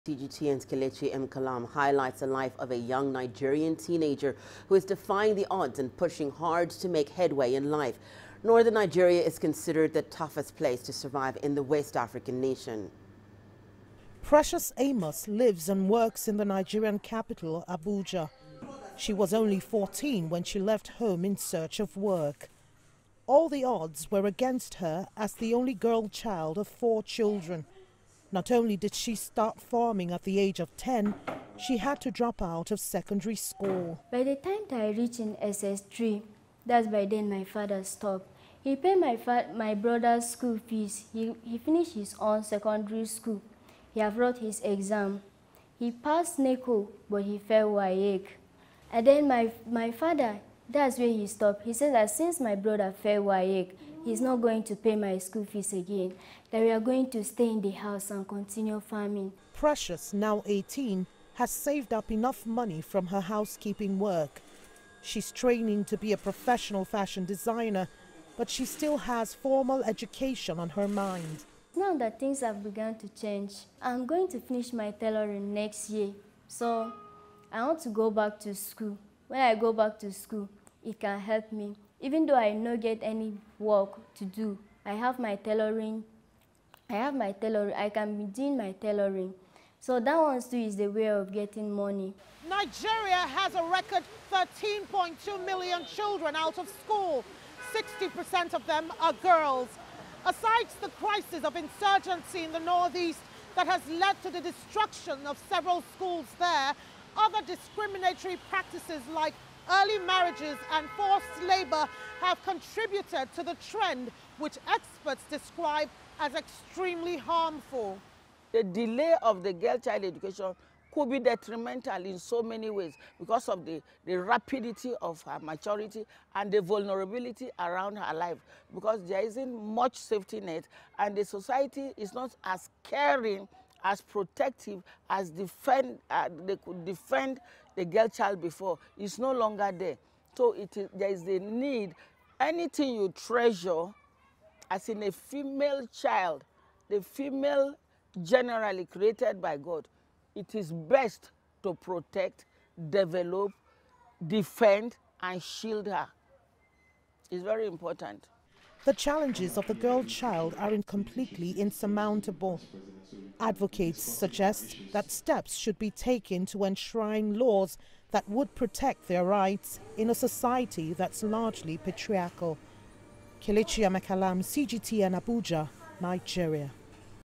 CGTN's Kelechi Emekalam highlights the life of a young Nigerian teenager who is defying the odds and pushing hard to make headway in life. Northern Nigeria is considered the toughest place to survive in the West African nation. Precious Amos lives and works in the Nigerian capital, Abuja. She was only 14 when she left home in search of work. All the odds were against her as the only girl child of 4 children. Not only did she start farming at the age of 10, she had to drop out of secondary school. By the time I reached in SS3, that's by then my father stopped. He paid my brother's school fees. He finished his own secondary school. He have wrote his exam. He passed NECO, but he failed WAEC. And then my father, that's where he stopped. He said that since my brother failed WAEC, he's not going to pay my school fees again, that we are going to stay in the house and continue farming. Precious, now 18, has saved up enough money from her housekeeping work. She's training to be a professional fashion designer, but she still has formal education on her mind. Now that things have begun to change, I'm going to finish my tailoring next year. So I want to go back to school. When I go back to school, it can help me. Even though I don't get any work to do, I have my tailoring. I can be doing my tailoring. So that one too is the way of getting money. Nigeria has a record 13.2 million children out of school. 60% of them are girls. Aside the crisis of insurgency in the northeast that has led to the destruction of several schools there, other discriminatory practices like early marriages and forced labor have contributed to the trend, which experts describe as extremely harmful. The delay of the girl child education could be detrimental in so many ways because of the rapidity of her maturity and the vulnerability around her life, because there isn't much safety net and the society is not as caring, as protective as they could defend the girl child before. It's no longer there. So there is a need. Anything you treasure, as in a female child, the female generally created by God, it is best to protect, develop, defend, and shield her. It's very important. The challenges of the girl child are completely insurmountable. Advocates suggest that steps should be taken to enshrine laws that would protect their rights in a society that's largely patriarchal. Kelechi Emekalam, CGTN, Abuja, Nigeria.